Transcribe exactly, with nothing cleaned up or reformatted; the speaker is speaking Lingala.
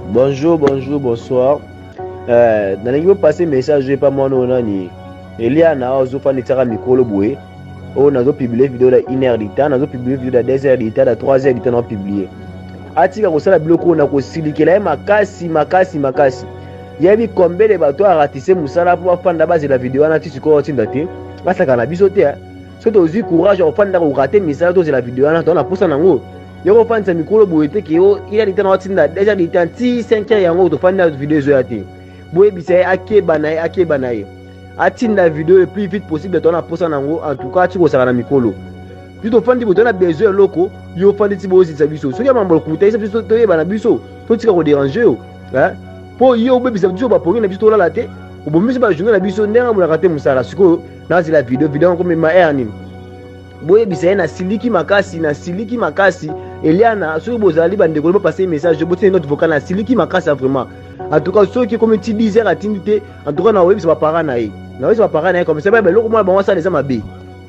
Bonjour, bonjour, bonsoir. Euh, dans les passé message pas moi non nani. Eliana ozo fa nitaka mikolo boye. On a publié vidéo de une heure de temps, on a publié vidéo de deux heures de temps, de trois heures de temps on a publié. Atika ko sala biloko na ko silikela makasi makasi makasi. Yebi combien de bateaux a ratissé musala pour fanda base la vidéo na tisi ko tinda te. Basa kana biso te. Soto ozi courage o fanda ko rater misala to la vidéo na to na posa nango. Yoko fanza mikolo boye te ke o ila ditana watinda déjà ditan ti cinq heures yango to fanda vidéo zo yate. Boye bisay akeba na akeba na ye. Atinda vidéo le plus vite possible to na posa nango en tout cas tu ko sala na mikolo. Tu to fandi boto na besoin loko yo fandi ti bozi za biso. Soki mambo kuta isa biso to yeba na biso to tika ko déranger yo. Hein? Po yo be bisa biso ba pori na biso to la te. Obomisi ba journée na biso ndenga mo na kate musala siko na zi la vidéo vidéo ko me ma erni. Boye bisay na siliki makasi na siliki makasi. Eliana, si vous avez passer un message, je vous ai notre vocal, c'est lui qui m'a cassé vraiment. En tout cas, ceux qui comme tu disais à Tindité, en tout cas, on a vu que c'est pas pareil. On a vu que c'est pas pareil, comme ça, mais l'autre mois, on va ça les amis.